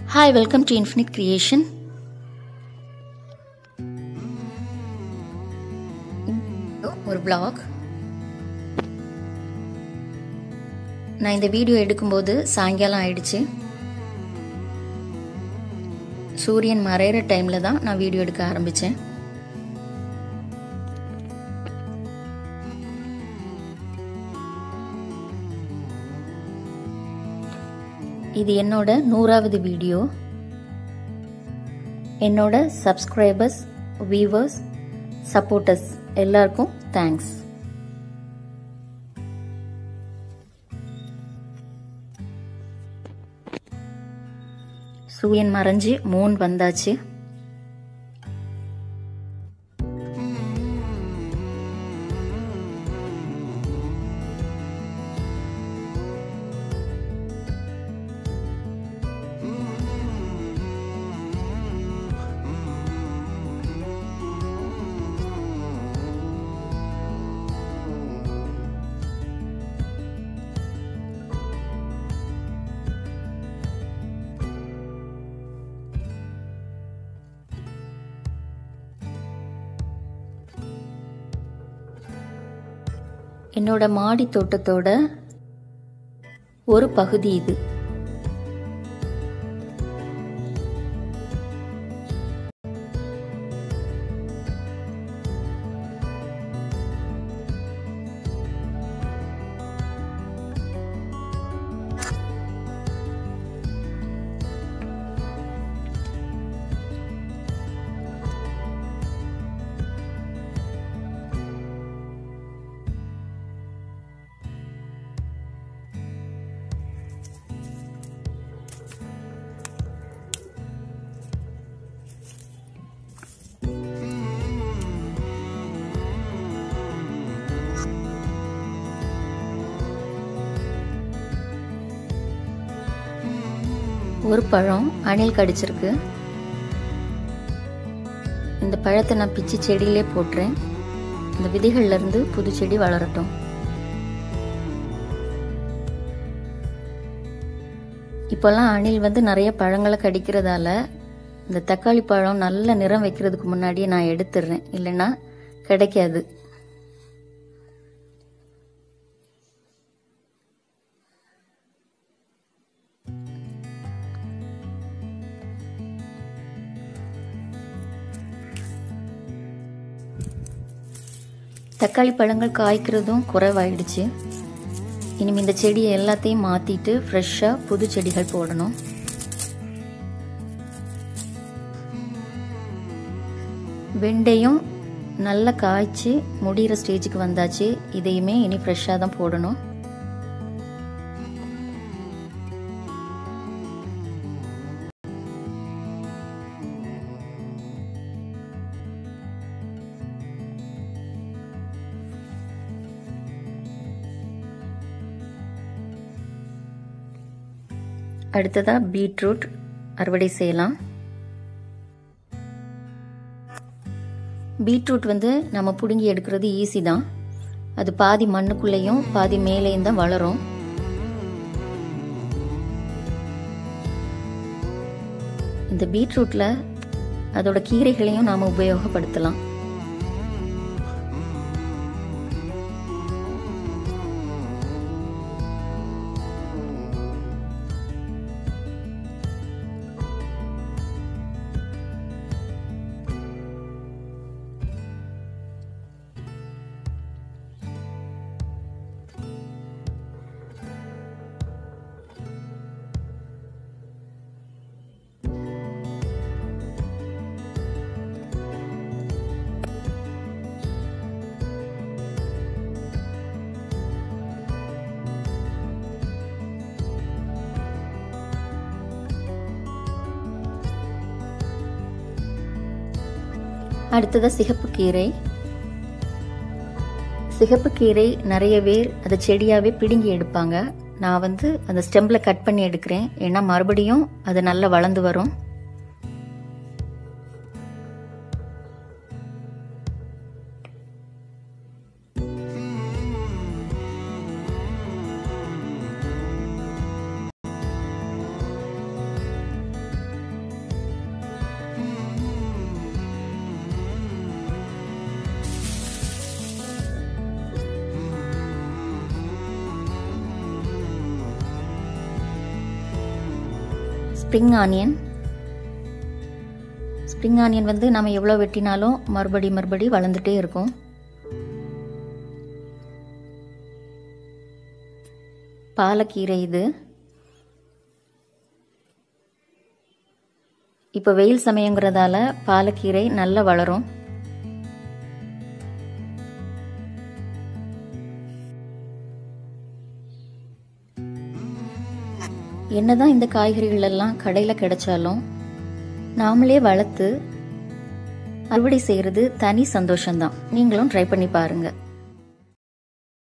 Hi, welcome to Infinit Creation. ஒரு vlog. நான் இந்த வீடியோ எடுக்கும்போது சாயங்காலம் ஆயிடுச்சு. சூரியன் மறையிற டைம்ல தான் நான் வீடியோ எடுக்க ஆரம்பிச்சேன். இது என்னோட 100வது வீடியோ. என்னோட சப்ஸ்கிரைபர்ஸ், வியூவர்ஸ், சப்போர்ட்டர்ஸ் எல்லாருக்கும் தேங்க்ஸ். சூரியன் மறைஞ்சு மூன் வந்தாச்சு. என்னோட மாடி தோட்டத்தோட ஒரு பகுதி இது. ஒரு பழம் அணில் கடிச்சிருக்கு. இந்த பழத்தை நான் பிச்சு செடியிலே போட்டுறேன். இந்த விதைகள்ல இருந்து புது செடி வளரட்டும். இப்போல்லாம் அணில் நிறைய பழங்களை கடிக்கிறதால இந்த தக்காளி பழம் நல்ல நிறம் வைக்கிறதுக்கு முன்னாடியே நான் எடுத்துடுறேன், இல்லைன்னா கிடைக்காது. தக்காளி பழங்கள் காய்க்கிறதும் குறைவாயிடுச்சு. இனிமே இந்த செடியை எல்லாத்தையும் மாத்திட்டு ஃப்ரெஷ்ஷா புது செடிகள் போடணும். வெண்டையும் நல்லா காய்ச்சி முடிகிற ஸ்டேஜுக்கு வந்தாச்சு. இதையுமே இனி ஃப்ரெஷ்ஷா தான் போடணும். அடுத்ததா பீட்ரூட் அறுவடை செய்யலாம். பீட்ரூட் நம்ம புடுங்கி எடுக்கிறது ஈஸி தான். அது பாதி மண்ணுக்குள்ளேயும் பாதி மேலேயும் தான் வளரும். இந்த பீட்ரூட்ல அதோட கீரைகளையும் நாம உபயோகப்படுத்தலாம். அடுத்ததா சிகப்பு கீரை. சிகப்பு கீரை நிறைய பேர் அதை செடியாவே பிடுங்கி எடுப்பாங்க. நான் அந்த ஸ்டெம்ல கட் பண்ணி எடுக்கிறேன், ஏன்னா மறுபடியும் அது நல்லா வளர்ந்து வரும். Spring onion. ஸ்ப்ரிங் ஆனியன் வந்து நம்ம எவ்வளோ வெட்டினாலும் மறுபடி வளர்ந்துட்டே இருக்கும். பாலக்கீரை இது. இப்போ வெயில் சமயங்கிறதால பாலக்கீரை நல்லா வளரும். என்னதான் இந்த காய்கறிகள் எல்லாம் கடையில் கிடைச்சாலும் நாமளே வளர்த்து அறுவடை செய்கிறது தனி சந்தோஷம்தான். நீங்களும் ட்ரை பண்ணி பாருங்க.